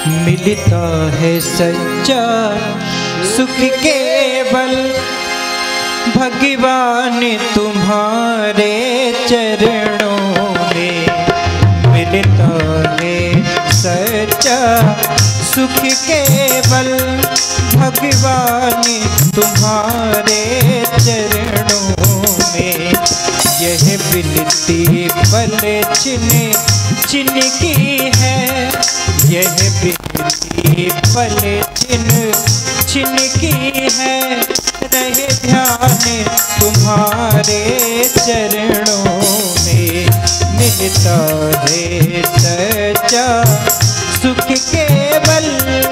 मिलता है सच्चा सुख केवल भगवान तुम्हारे चरणों में। मिलता है सच्चा सुख केवल भगवान तुम्हारे चरणों में। यह बिनती पल छिन छिन की है, यह बिनती पल छिन छिन की है। रहे ध्यान तुम्हारे चरणों में। मिलता है सच्चा सुख केवल।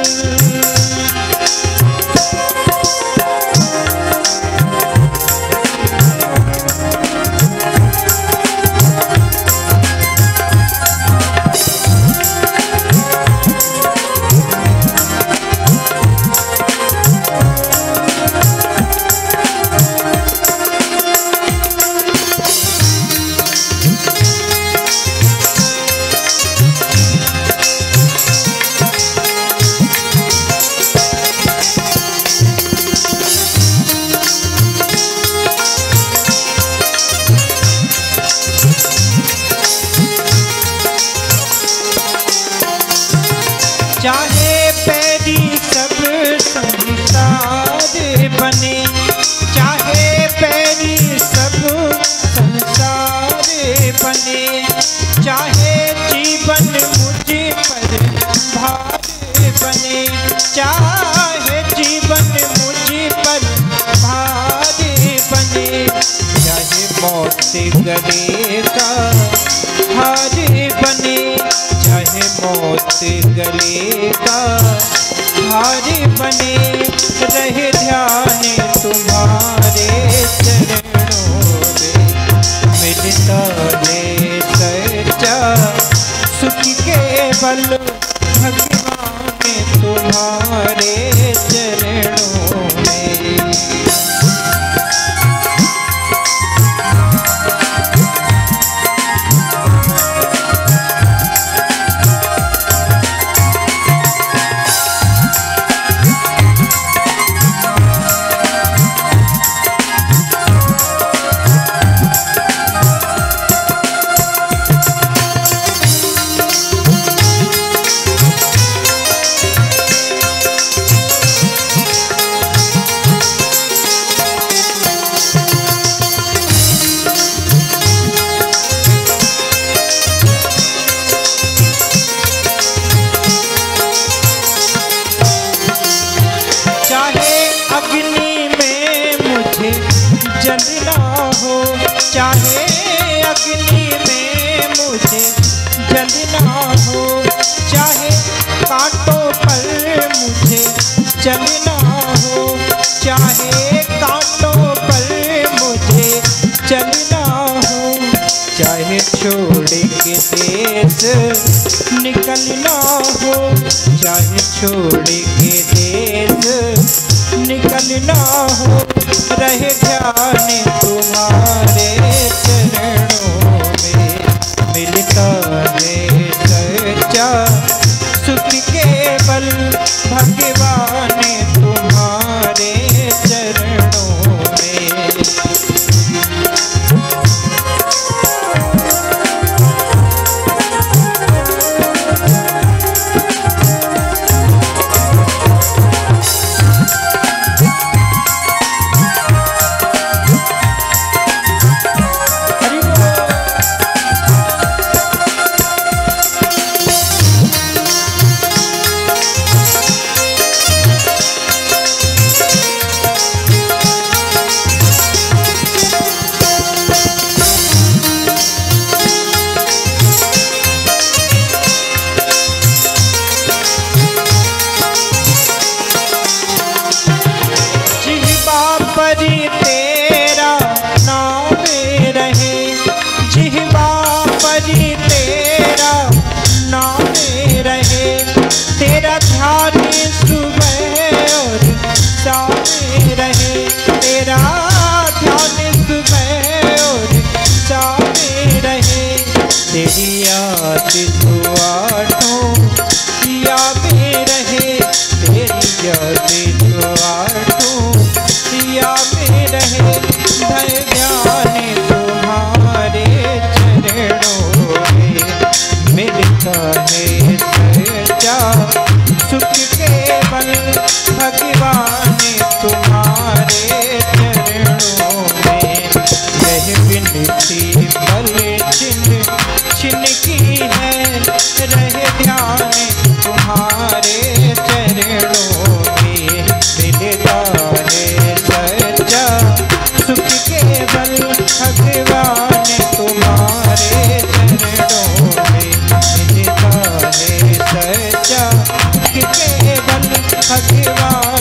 चाहे पैरी सब संसार बने, चाहे पैरी सब संसार बने, चाहे जीवन मुझ पर भार बने, चाहे जीवन मुझ पर भार बने, चाहे मौत गले का हार बने, चाहे मौत गले का हार बने। रहे ध्यान तुम्हारे चरणों में। मिलता है सच्चा सुख केवल भगवान तुम्हारे चरणों में। जलना हो, चाहे अग्नि में मुझे जलना हो, चाहे कांटों पर मुझे चलना हो, चाहे कांटों पर मुझे चलना हो, चाहे छोड़ के देश निकलना हो, चाहे छोड़ के देश निकलना हो। रहे ध्यान तुम्हारे चरणों में। मिलता है सच्चा सुख केवल भगवान तुम्हारे चरणों में। कि केवल भगवान